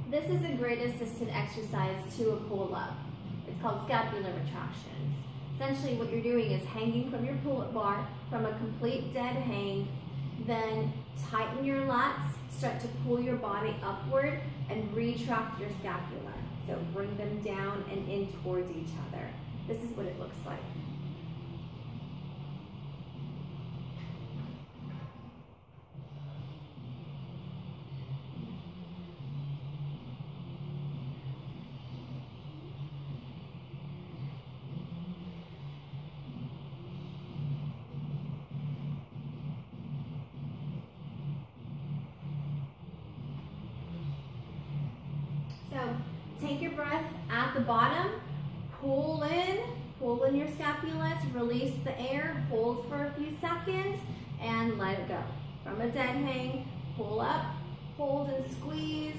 This is a great assisted exercise to a pull-up. It's called scapular retractions. Essentially what you're doing is hanging from your pull-up bar from a complete dead hang, then tighten your lats, start to pull your body upward and retract your scapula. So bring them down and in towards each other. This is what it looks like. So take your breath at the bottom, pull in your scapula, release the air, hold for a few seconds, and let it go. From a dead hang, pull up, hold and squeeze,